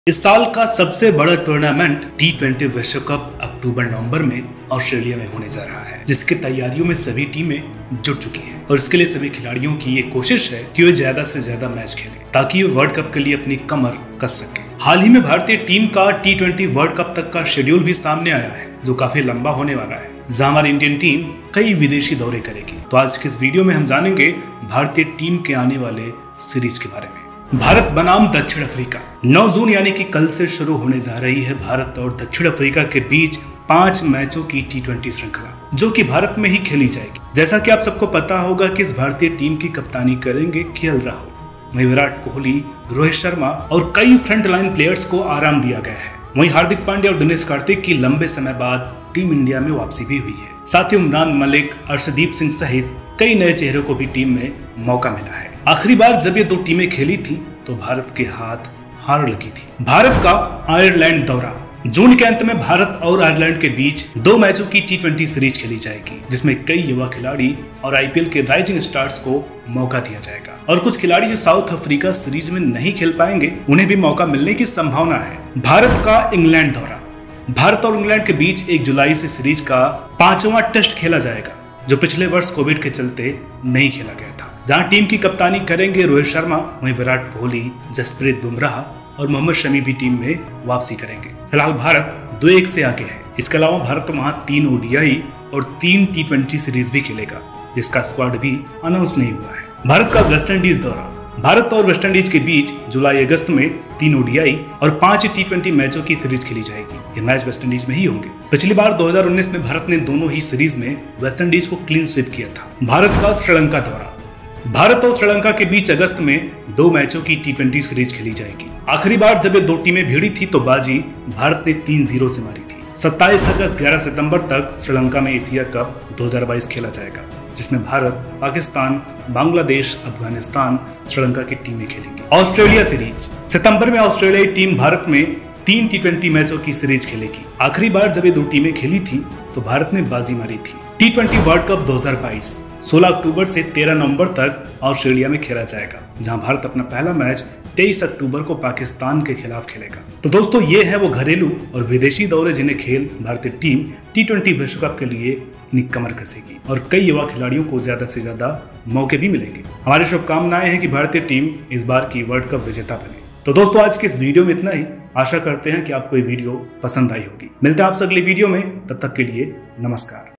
इस साल का सबसे बड़ा टूर्नामेंट T20 विश्व कप अक्टूबर-नवंबर में ऑस्ट्रेलिया में होने जा रहा है, जिसकी तैयारियों में सभी टीमें जुट चुकी हैं और इसके लिए सभी खिलाड़ियों की ये कोशिश है कि वे ज्यादा से ज्यादा मैच खेलें ताकि वे वर्ल्ड कप के लिए अपनी कमर कस सके। हाल ही में भारतीय टीम का T20 वर्ल्ड कप तक का शेड्यूल भी सामने आया है, जो काफी लंबा होने वाला है, जहां हमारी इंडियन टीम कई विदेशी दौरे करेगी। तो आज के इस वीडियो में हम जानेंगे भारतीय टीम के आने वाले सीरीज के बारे में। भारत बनाम दक्षिण अफ्रीका 9 जून यानी कि कल से शुरू होने जा रही है भारत और दक्षिण अफ्रीका के बीच 5 मैचों की T20 श्रृंखला, जो कि भारत में ही खेली जाएगी। जैसा कि आप सबको पता होगा कि इस भारतीय टीम की कप्तानी करेंगे KL राहुल। वहीं विराट कोहली, रोहित शर्मा और कई फ्रंटलाइन प्लेयर्स को आराम दिया गया है। वहीं हार्दिक पांड्या और दिनेश कार्तिक की लंबे समय बाद टीम इंडिया में वापसी भी हुई है। साथ ही उमरान मलिक, अर्शदीप सिंह सहित कई नए चेहरों को भी टीम में मौका मिला है। आखिरी बार जब ये 2 टीमें खेली थी तो भारत के हाथ हार लगी थी। भारत का आयरलैंड दौरा जून के अंत में भारत और आयरलैंड के बीच 2 मैचों की T20 सीरीज खेली जाएगी, जिसमें कई युवा खिलाड़ी और IPL के राइजिंग स्टार्स को मौका दिया जाएगा और कुछ खिलाड़ी जो साउथ अफ्रीका सीरीज में नहीं खेल पाएंगे उन्हें भी मौका मिलने की संभावना है। भारत का इंग्लैंड दौरा भारत और इंग्लैंड के बीच 1 जुलाई से सीरीज का 5वां टेस्ट खेला जाएगा, जो पिछले वर्ष कोविड के चलते नहीं खेला गया था। जहां टीम की कप्तानी करेंगे रोहित शर्मा, वहीं विराट कोहली, जसप्रीत बुमराह और मोहम्मद शमी भी टीम में वापसी करेंगे। फिलहाल भारत 2-1 से आगे है। इसके अलावा भारत वहां 3 ODI और 3 T20 सीरीज भी खेलेगा, जिसका स्क्वाड भी अनाउंस नहीं हुआ है। भारत का वेस्ट इंडीज दौरा भारत और वेस्ट इंडीज के बीच जुलाई-अगस्त में 3 ODI और 5 T20 मैचों की सीरीज खेली जाएगी। ये मैच वेस्ट इंडीज में ही होंगे। पिछली बार 2019 में भारत ने दोनों ही सीरीज में वेस्ट इंडीज को क्लीन स्वीप किया था। भारत का श्रीलंका दौरा भारत और श्रीलंका के बीच अगस्त में 2 मैचों की T20 सीरीज खेली जाएगी। आखिरी बार जब ये 2 टीमें भिड़ी थी तो बाजी भारत ने 3-0 से मारी थी। 27 अगस्त 11 सितंबर तक श्रीलंका में एशिया कप 2022 खेला जाएगा, जिसमें भारत, पाकिस्तान, बांग्लादेश, अफगानिस्तान, श्रीलंका की टीमें खेलेंगी। ऑस्ट्रेलिया सीरीज सितंबर में ऑस्ट्रेलियाई टीम भारत में 3 T20 मैचों की सीरीज खेलेगी। आखिरी बार जब ये 2 टीमें खेली थी तो भारत ने बाजी मारी थी। T20 वर्ल्ड कप 2022 16 अक्टूबर से 13 नवंबर तक ऑस्ट्रेलिया में खेला जाएगा, जहां भारत अपना पहला मैच 23 अक्टूबर को पाकिस्तान के खिलाफ खेलेगा। तो दोस्तों, ये है वो घरेलू और विदेशी दौरे जिन्हें खेल भारतीय टीम T20 विश्व कप के लिए अपनी कमर कसेगी और कई युवा खिलाड़ियों को ज्यादा से ज्यादा मौके भी मिलेंगे। हमारी शुभकामनाएं हैं कि भारतीय टीम इस बार की वर्ल्ड कप विजेता बने। तो दोस्तों, आज के इस वीडियो में इतना ही। आशा करते हैं कि आपको ये वीडियो पसंद आई होगी। मिलते हैं आपसे अगली वीडियो में, तब तक के लिए नमस्कार।